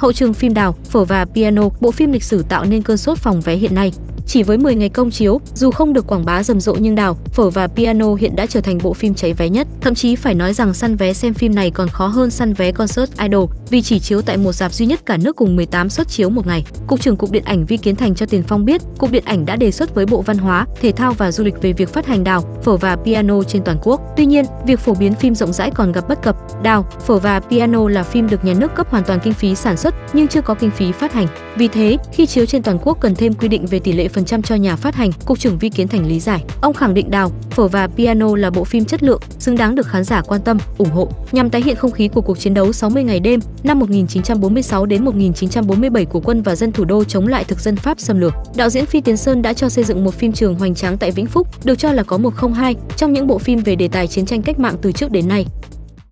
Hậu trường phim Đào, Phở và Piano, bộ phim lịch sử tạo nên cơn sốt phòng vé hiện nay. Chỉ với 10 ngày công chiếu, dù không được quảng bá rầm rộ nhưng Đào, Phở và Piano hiện đã trở thành bộ phim cháy vé nhất. Thậm chí phải nói rằng săn vé xem phim này còn khó hơn săn vé concert idol, vì chỉ chiếu tại một rạp duy nhất cả nước cùng 18 suất chiếu một ngày. Cục trưởng Cục Điện ảnh Vi Kiến Thành cho Tiền Phong biết, Cục Điện ảnh đã đề xuất với Bộ Văn hóa, Thể thao và Du lịch về việc phát hành Đào, Phở và Piano trên toàn quốc. Tuy nhiên, việc phổ biến phim rộng rãi còn gặp bất cập. Đào, Phở và Piano là phim được nhà nước cấp hoàn toàn kinh phí sản xuất nhưng chưa có kinh phí phát hành. Vì thế, khi chiếu trên toàn quốc cần thêm quy định về tỷ lệ phần trăm cho nhà phát hành, Cục trưởng Vi Kiến Thành lý giải. Ông khẳng định Đào, Phở và Piano là bộ phim chất lượng, xứng đáng được khán giả quan tâm, ủng hộ, nhằm tái hiện không khí của cuộc chiến đấu 60 ngày đêm năm 1946 đến 1947 của quân và dân thủ đô chống lại thực dân Pháp xâm lược. Đạo diễn Phi Tiến Sơn đã cho xây dựng một phim trường hoành tráng tại Vĩnh Phúc, được cho là có 102 trong những bộ phim về đề tài chiến tranh cách mạng từ trước đến nay.